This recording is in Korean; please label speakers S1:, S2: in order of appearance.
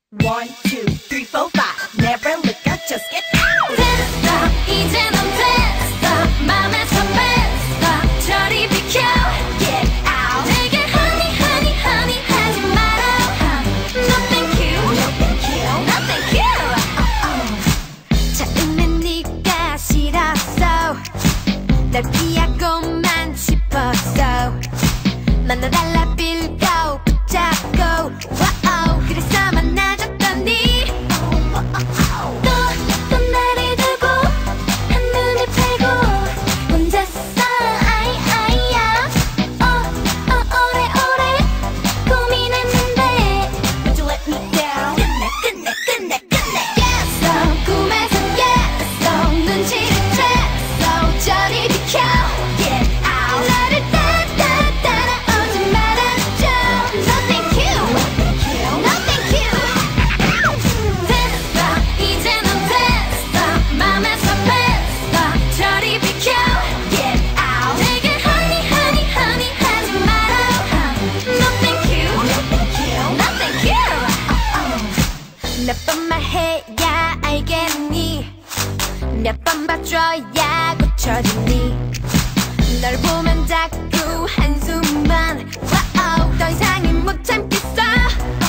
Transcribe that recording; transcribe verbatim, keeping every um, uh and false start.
S1: One, two, three, four, five. Never look up, just get out.
S2: 됐어, 이제 넌 됐어. 맘에 서 뺐어. 저리 비켜.
S1: Get out.
S2: 내게 honey, honey, honey 하지 마라. No thank you,
S1: No thank you.
S2: no thank you. 처음엔 네가 싫었어. 널 피하고만 싶었어. 만나달라 빌고 붙잡고 와우. 그래서 만나줬더니 또, 또 나를 두고 한눈에 팔고 혼자서 아이 아이야. 어, 어, 오래오래 고민했는데
S1: But you let me down. 끝내, 끝내, 끝내, 끝내.
S2: 깼어. 꿈에서 깼어. 눈치를 챘어. 저리 비켜.
S1: Get out.
S2: 나를 따라 따라오지 말아줘. No thank you, no thank you. 됐어, 이제 넌 됐어. 맘에서 뺐어. 저리 비켜.
S1: Get out.
S2: 내게 honey, honey, honey 하지 마라. No thank you,
S1: No thank you.
S2: no thank you. 몇 번 말해야 알겠니? 몇 번 봐줘야 고쳐지니? 널 보면 자꾸 한숨만 와우. 더 이상은 못 참겠어.